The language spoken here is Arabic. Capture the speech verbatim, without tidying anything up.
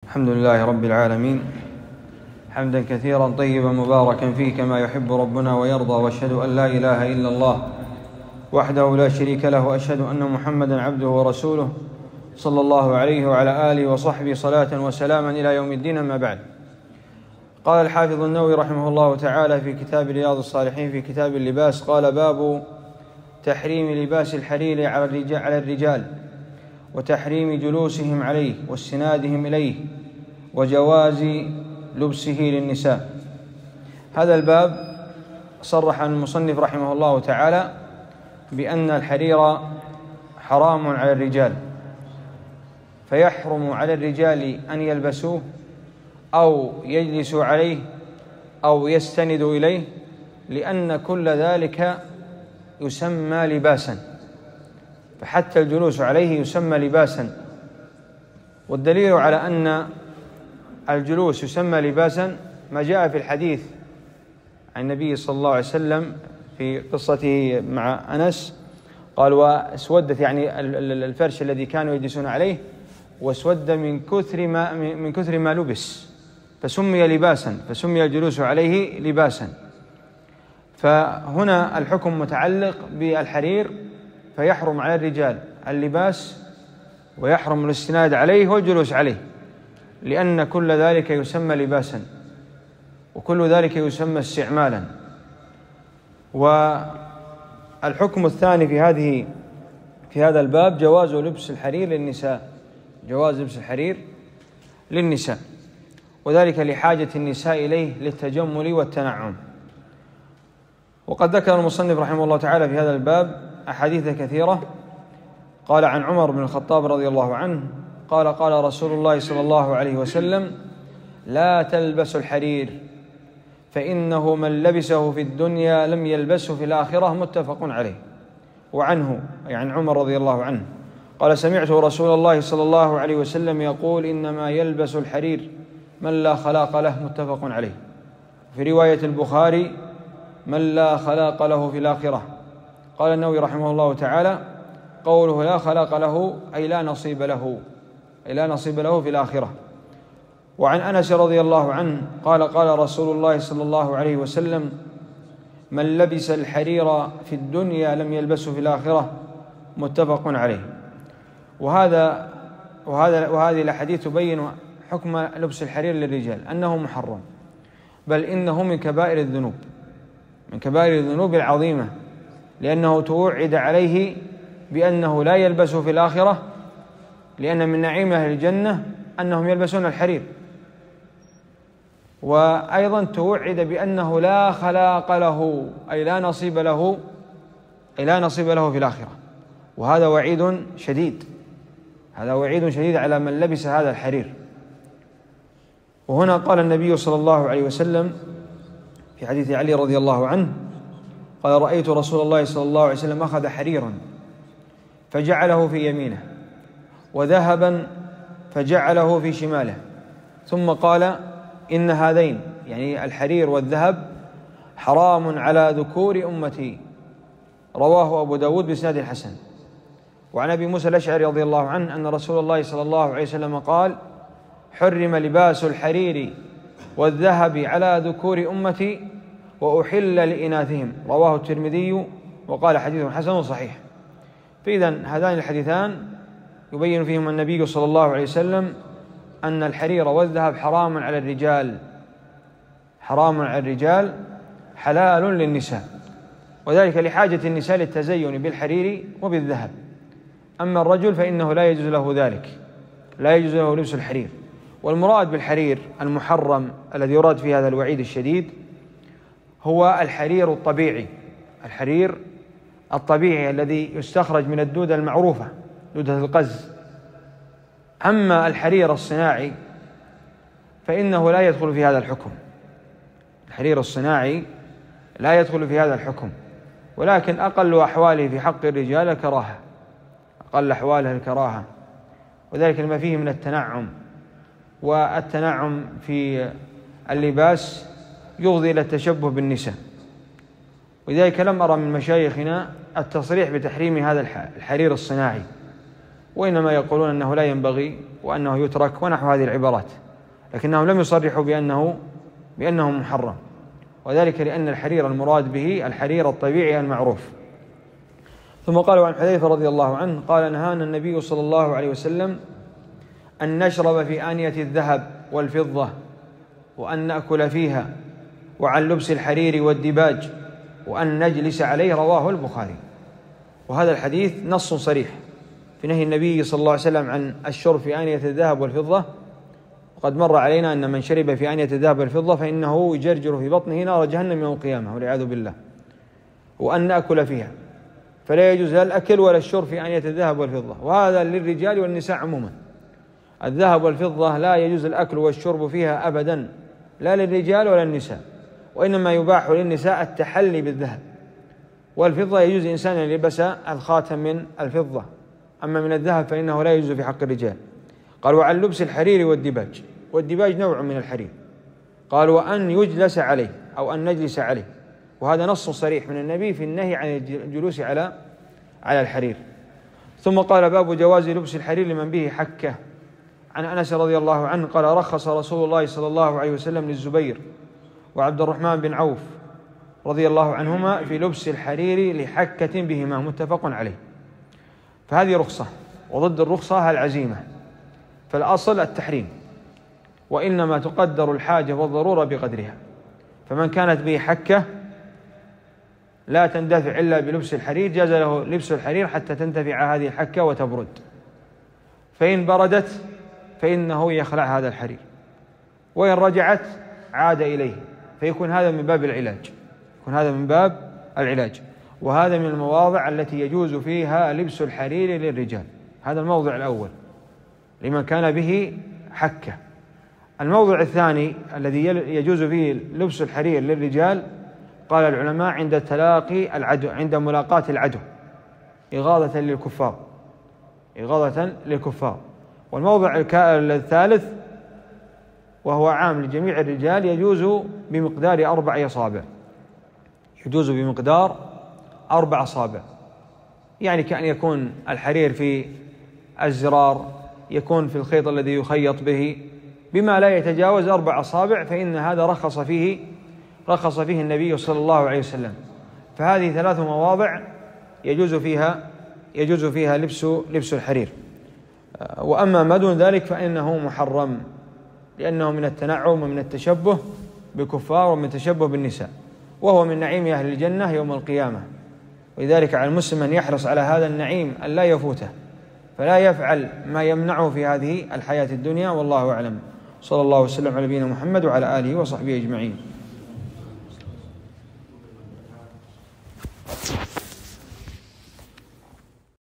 الحمد لله رب العالمين، حمدا كثيرا طيبا مباركا فيه كما يحب ربنا ويرضى، واشهد أن لا إله إلا الله وحده لا شريك له، وأشهد أن محمدا عبده ورسوله صلى الله عليه وعلى آله وصحبه صلاة وسلاما إلى يوم الدين. أما بعد، قال الحافظ النووي رحمه الله تعالى في كتاب رياض الصالحين في كتاب اللباس، قال: باب تحريم لباس الحرير على الرجال وتحريم جلوسهم عليه واستنادهم إليه وجواز لبسه للنساء. هذا الباب صرح المصنف رحمه الله تعالى بأن الحرير حرام على الرجال، فيحرم على الرجال أن يلبسوه أو يجلسوا عليه أو يستندوا إليه، لأن كل ذلك يسمى لباسا، فحتى الجلوس عليه يسمى لباسا. والدليل على أن الجلوس يسمى لباسا ما جاء في الحديث عن النبي صلى الله عليه وسلم في قصته مع أنس، قال: واسودت يعني الفرش الذي كانوا يجلسون عليه، واسود من كثر ما من كثر ما لبس، فسمي لباسا، فسمي الجلوس عليه لباسا. فهنا الحكم متعلق بالحرير، فيحرم على الرجال اللباس ويحرم الاستناد عليه والجلوس عليه، لأن كل ذلك يسمى لباسا، وكل ذلك يسمى استعمالا. والحكم الثاني في هذه في هذا الباب جواز لبس الحرير للنساء، جواز لبس الحرير للنساء، وذلك لحاجة النساء إليه للتجمل والتنعم. وقد ذكر المصنف رحمه الله تعالى في هذا الباب أحاديث كثيرة. قال عن عمر بن الخطاب رضي الله عنه قال: قال رسول الله صلى الله عليه وسلم: لا تلبسوا الحرير فإنه من لبسه في الدنيا لم يلبسه في الآخرة، متفق عليه. وعنه يعني عمر رضي الله عنه قال: سمعت رسول الله صلى الله عليه وسلم يقول: إنما يلبس الحرير من لا خلاق له، متفق عليه. في رواية البخاري: من لا خلاق له في الآخرة. قال النووي رحمه الله تعالى: قوله لا خلاق له أي لا نصيب له، أي لا نصيب له في الآخرة. وعن أنس رضي الله عنه قال: قال رسول الله صلى الله عليه وسلم: من لبس الحرير في الدنيا لم يلبسه في الآخرة، متفق عليه. وهذا وهذا وهذه الأحاديث تبين حكم لبس الحرير للرجال أنه محرم، بل إنه من كبائر الذنوب، من كبائر الذنوب العظيمة، لأنه توعد عليه بأنه لا يلبسه في الآخرة، لأن من نعيم أهل الجنة أنهم يلبسون الحرير. وأيضا توعد بأنه لا خلاق له أي لا نصيب له أي لا نصيب له في الآخرة، وهذا وعيد شديد، هذا وعيد شديد على من لبس هذا الحرير. وهنا قال النبي صلى الله عليه وسلم في حديث علي رضي الله عنه قال: رأيت رسول الله صلى الله عليه وسلم أخذ حريرا فجعله في يمينه، وذهبا فجعله في شماله، ثم قال: إن هذين يعني الحرير والذهب حرام على ذكور أمتي. رواه أبو داود بإسناد حسن. وعن أبي موسى الأشعري رضي الله عنه أن رسول الله صلى الله عليه وسلم قال: حرم لباس الحرير والذهب على ذكور أمتي وأحل لإناثهم. رواه الترمذي وقال: حديث حسن صحيح. فإذا هذان الحديثان يبين فيهما النبي صلى الله عليه وسلم أن الحرير والذهب حرام على الرجال، حرام على الرجال حلال للنساء، وذلك لحاجة النساء للتزين بالحرير وبالذهب. أما الرجل فإنه لا يجوز له ذلك، لا يجوز له لبس الحرير. والمراد بالحرير المحرم الذي يراد في هذا الوعيد الشديد هو الحرير الطبيعي، الحرير الطبيعي الذي يستخرج من الدودة المعروفة، دودة القز. أما الحرير الصناعي فإنه لا يدخل في هذا الحكم، الحرير الصناعي لا يدخل في هذا الحكم، ولكن أقل أحواله في حق الرجال الكراهة، أقل أحواله الكراهة، وذلك لما فيه من التنعم، والتنعم في اللباس يفضي إلى التشبه بالنساء. ولذلك لم أرى من مشايخنا التصريح بتحريم هذا الحرير الصناعي، وإنما يقولون أنه لا ينبغي وأنه يترك ونحو هذه العبارات، لكنهم لم يصرحوا بأنه بأنه محرم، وذلك لأن الحرير المراد به الحرير الطبيعي المعروف. ثم قالوا عن حذيفة رضي الله عنه قال: نهانا النبي صلى الله عليه وسلم أن نشرب في آنية الذهب والفضة وأن نأكل فيها، وعن لبس الحرير والديباج وأن نجلس عليه، رواه البخاري. وهذا الحديث نص صريح في نهي النبي صلى الله عليه وسلم عن الشرب في آنية الذهب والفضة، وقد مر علينا أن من شرب في آنية الذهب والفضة فإنه يجرجر في بطنه نار جهنم يوم القيامة والعياذ بالله. وأن نأكل فيها، فلا يجوز لا الأكل ولا الشرب في آنية الذهب والفضة، وهذا للرجال والنساء عموما. الذهب والفضة لا يجوز الأكل والشرب فيها أبدا، لا للرجال ولا النساء، وإنما يباح للنساء التحلي بالذهب، والفضة يجوز إنسان أن يلبس الخاتم من الفضة، أما من الذهب فإنه لا يجوز في حق الرجال. قال: وعن لبس الحرير والديباج، والديباج نوع من الحرير. قال: وأن يجلس عليه أو أن نجلس عليه، وهذا نص صريح من النبي في النهي عن الجلوس على على الحرير. ثم قال: باب جواز لبس الحرير لمن به حكة. عن أنس رضي الله عنه قال: رخص رسول الله صلى الله عليه وسلم للزبير وعبد الرحمن بن عوف رضي الله عنهما في لبس الحرير لحكة بهما، متفق عليه. فهذه رخصة، وضد الرخصة العزيمة، فالأصل التحريم، وإنما تقدر الحاجة والضرورة بقدرها. فمن كانت به حكة لا تندفع إلا بلبس الحرير جاز له لبس الحرير حتى تنتفع هذه الحكة وتبرد، فإن بردت فإنه يخلع هذا الحرير، وإن رجعت عاد إليه، فيكون هذا من باب العلاج، يكون هذا من باب العلاج. وهذا من المواضع التي يجوز فيها لبس الحرير للرجال، هذا الموضع الأول لمن كان به حكة. الموضع الثاني الذي يجوز فيه لبس الحرير للرجال، قال العلماء: عند تلاقي العدو، عند ملاقاة العدو، إغاظة للكفار، إغاظة للكفار. والموضع الثالث وهو عام لجميع الرجال، يجوز بمقدار أربع أصابع، يجوز بمقدار أربع أصابع، يعني كأن يكون الحرير في الزرار، يكون في الخيط الذي يخيط به، بما لا يتجاوز أربع أصابع، فإن هذا رخص فيه رخص فيه النبي صلى الله عليه وسلم. فهذه ثلاث مواضع يجوز فيها يجوز فيها لبس لبس الحرير. وأما ما دون ذلك فإنه محرم، لأنه من التنعم ومن التشبه بالكفار ومن التشبه بالنساء، وهو من نعيم أهل الجنة يوم القيامة. ولذلك على المسلم أن يحرص على هذا النعيم أن لا يفوته، فلا يفعل ما يمنعه في هذه الحياة الدنيا. والله أعلم. صلى الله وسلم على نبينا محمد وعلى آله وصحبه أجمعين.